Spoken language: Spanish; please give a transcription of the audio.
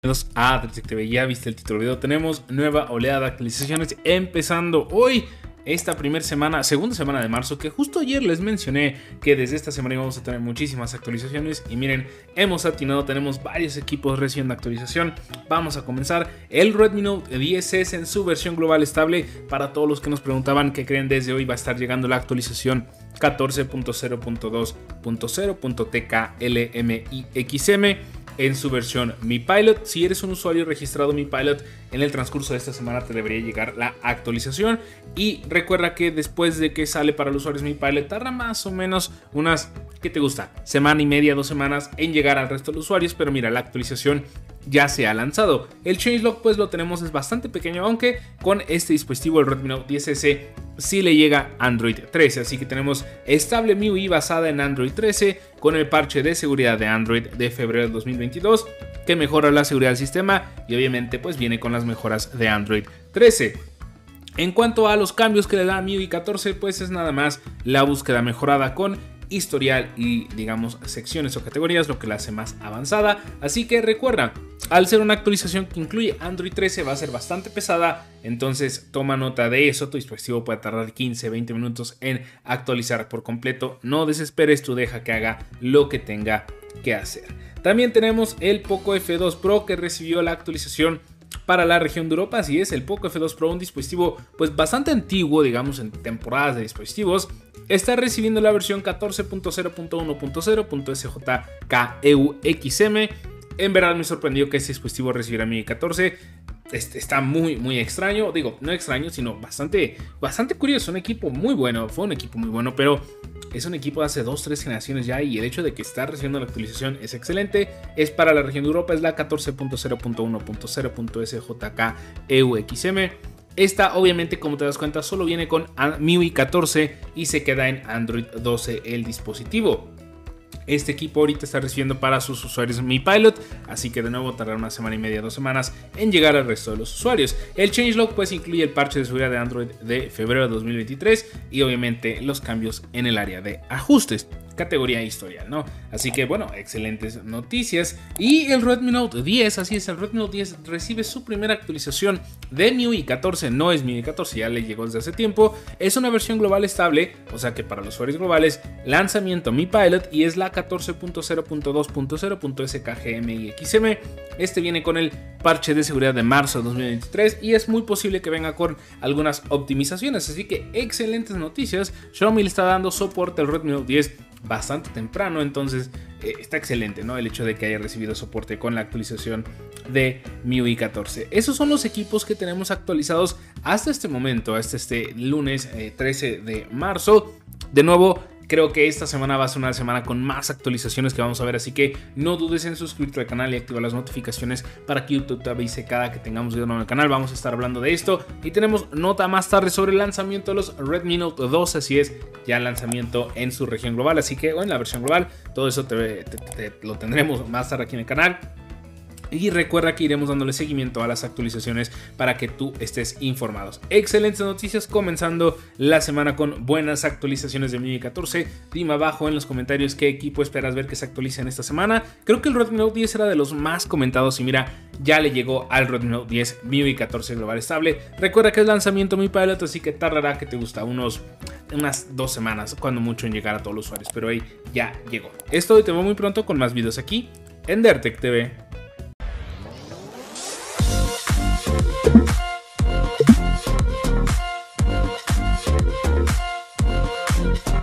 Bienvenidos a Detective. Ya viste el título del video, tenemos nueva oleada de actualizaciones empezando hoy, esta segunda semana de marzo, que justo ayer les mencioné que desde esta semana íbamos a tener muchísimas actualizaciones y miren, hemos atinado, tenemos varios equipos recibiendo actualización. Vamos a comenzar el Redmi Note 10S en su versión global estable. Para todos los que nos preguntaban qué creen, desde hoy va a estar llegando la actualización 14.0.2.0.TKLMIXM en su versión Mi Pilot. Si eres un usuario registrado Mi Pilot, en el transcurso de esta semana te debería llegar la actualización. Y recuerda que después de que sale para los usuarios Mi Pilot, tarda más o menos unas, ¿qué te gusta? Semana y media, 2 semanas en llegar al resto de los usuarios. Pero mira, la actualización ya se ha lanzado. El changelog pues lo tenemos, es bastante pequeño, aunque con este dispositivo, el Redmi Note 10S, sí le llega Android 13. Así que tenemos estable MIUI basada en Android 13 con el parche de seguridad de Android de febrero de 2022 que mejora la seguridad del sistema y obviamente pues viene con las mejoras de Android 13. En cuanto a los cambios que le da MIUI 14, pues es nada más la búsqueda mejorada con historial y digamos secciones o categorías, lo que la hace más avanzada. Así que recuerda, al ser una actualización que incluye Android 13 va a ser bastante pesada, entonces toma nota de eso. Tu dispositivo puede tardar 15-20 minutos en actualizar por completo. No desesperes, tú deja que haga lo que tenga que hacer. También tenemos el Poco F2 Pro, que recibió la actualización para la región de Europa. Así es, el Poco F2 Pro, un dispositivo pues bastante antiguo, digamos en temporadas de dispositivos, está recibiendo la versión 14.0.1.0.SJKEUXM. En verdad me sorprendió que este dispositivo recibiera MIUI 14. Está muy extraño, digo, no extraño, sino bastante curioso. Un equipo muy bueno, fue un equipo muy bueno, pero es un equipo de hace 2-3 generaciones ya, y el hecho de que está recibiendo la actualización es excelente. Es para la región de Europa, es la 14.0.1.0.SJKEUXM. Esta obviamente, como te das cuenta, solo viene con MIUI 14 y se queda en Android 12 el dispositivo. Este equipo ahorita está recibiendo para sus usuarios Mi Pilot, así que de nuevo tardará una semana y media, 2 semanas en llegar al resto de los usuarios. El changelog pues incluye el parche de seguridad de Android de febrero de 2023 y obviamente los cambios en el área de ajustes, categoría historial, ¿no? Así que bueno, excelentes noticias. Y el Redmi Note 10, así es, el Redmi Note 10 recibe su primera actualización de MIUI 14. No es MIUI 14, ya le llegó desde hace tiempo. Es una versión global estable, o sea que para los usuarios globales, lanzamiento Mi Pilot, y es la 14.0.2.0.SKGMIXM. Este viene con el parche de seguridad de marzo de 2023 y es muy posible que venga con algunas optimizaciones. Así que excelentes noticias. Xiaomi le está dando soporte al Redmi Note 10 bastante temprano, entonces está excelente, ¿no? El hecho de que haya recibido soporte con la actualización de MIUI 14. Esos son los equipos que tenemos actualizados hasta este momento, hasta este lunes 13 de marzo. De nuevo, creo que esta semana va a ser una semana con más actualizaciones que vamos a ver, así que no dudes en suscribirte al canal y activar las notificaciones para que YouTube te avise cada que tengamos video nuevo en el canal. Vamos a estar hablando de esto y tenemos nota más tarde sobre el lanzamiento de los Redmi Note 12, así es, ya el lanzamiento en su región global, así que en la versión global, todo eso lo tendremos más tarde aquí en el canal. Y recuerda que iremos dándole seguimiento a las actualizaciones para que tú estés informados. Excelentes noticias, comenzando la semana con buenas actualizaciones de MIUI 14. Dime abajo en los comentarios qué equipo esperas ver que se actualice en esta semana. Creo que el Redmi Note 10 era de los más comentados y mira, ya le llegó al Redmi Note 10 MIUI 14 global estable. Recuerda que es lanzamiento Mi Pilot, así que tardará, que te gusta, unas 2 semanas, cuando mucho, en llegar a todos los usuarios, pero ahí ya llegó. Esto te veo muy pronto con más videos aquí en Dertec TV.